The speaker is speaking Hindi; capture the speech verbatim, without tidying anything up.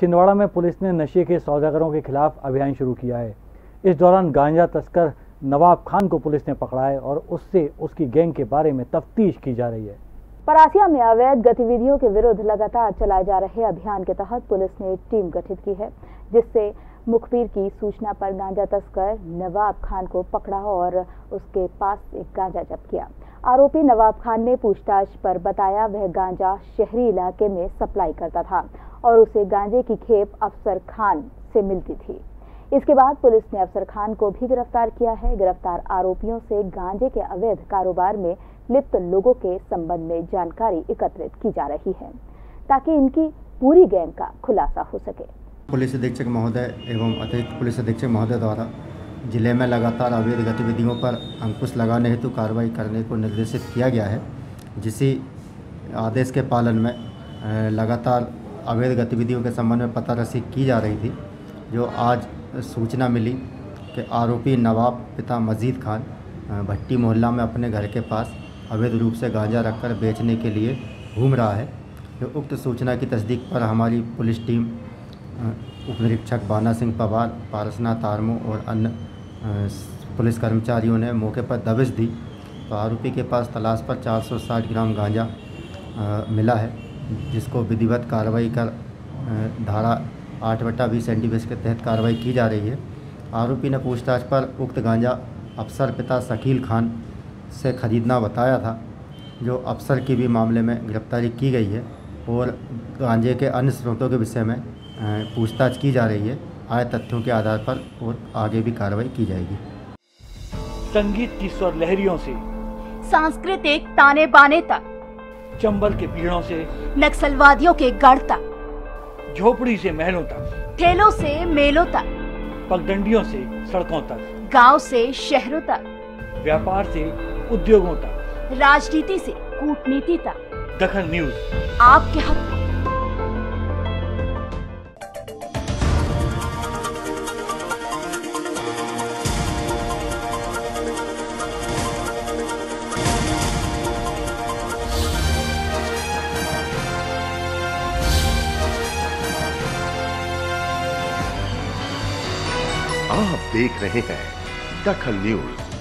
छिंदवाड़ा में पुलिस ने नशे के सौदागरों के खिलाफ अभियान शुरू किया है। इस दौरान गांजा तस्कर नवाब खान को पुलिस ने पकड़ा है और उससे उसकी गैंग के बारे में तफ्तीश की जा रही है। परासिया में अवैध गतिविधियों के विरुद्ध लगातार चलाए जा रहे अभियान के तहत पुलिस ने टीम गठित की है, जिससे मुखबिर की सूचना पर गांजा तस्कर नवाब खान को पकड़ा और उसके पास से गांजा जब्त किया। आरोपी नवाब खान ने पूछताछ पर बताया वह गांजा शहरी इलाके में सप्लाई करता था और उसे गांजे की खेप अफसर खान से मिलती थी। इसके बाद पुलिस ने अफसर खान को भी गिरफ्तार किया है। गिरफ्तार आरोपियों से गांजे के अवैध कारोबार में लिप्त लोगों के संबंध में जानकारी एकत्रित की जा रही है ताकि इनकी पूरी गैंग का खुलासा हो सके। पुलिस अधीक्षक महोदय एवं अतिरिक्त पुलिस अधीक्षक महोदय द्वारा जिले में लगातार अवैध गतिविधियों पर अंकुश लगाने हेतु कार्रवाई करने को निर्देशित किया गया है। जिसी आदेश के पालन में लगातार अवैध गतिविधियों के संबंध में पता रसी की जा रही थी। जो आज सूचना मिली कि आरोपी नवाब पिता मजीद खान भट्टी मोहल्ला में अपने घर के पास अवैध रूप से गांजा रखकर बेचने के लिए घूम रहा है। जो उक्त सूचना की तस्दीक पर हमारी पुलिस टीम उप निरीक्षक बाना सिंह पवार, पारसनाथ आर्मो और अन्य पुलिस कर्मचारियों ने मौके पर दबिश दी तो आरोपी के पास तलाश पर चार सौ साठ ग्राम गांजा आ, मिला है, जिसको विधिवत कार्रवाई कर आ, धारा आठ बटा बीस एनडीपीएस के तहत कार्रवाई की जा रही है। आरोपी ने पूछताछ पर उक्त गांजा अफसर पिता शकील खान से खरीदना बताया था। जो अफसर की भी मामले में गिरफ्तारी की गई है और गांजे के अन्य स्रोतों के विषय में पूछताछ की जा रही है। आए तथ्यों के आधार पर और आगे भी कार्रवाई की जाएगी। संगीत की स्वर लहरियों से सांस्कृतिक ताने बाने तक, चंबल के पीड़ों से नक्सलवादियों के गढ़ तक, झोपड़ी से महलों तक, ठेलों से मेलों तक, पगडंडियों से सड़कों तक, गांव से शहरों तक, व्यापार से उद्योगों तक, राजनीति से कूटनीति तक, दखल न्यूज आपके हक में। आप देख रहे हैं दखल न्यूज।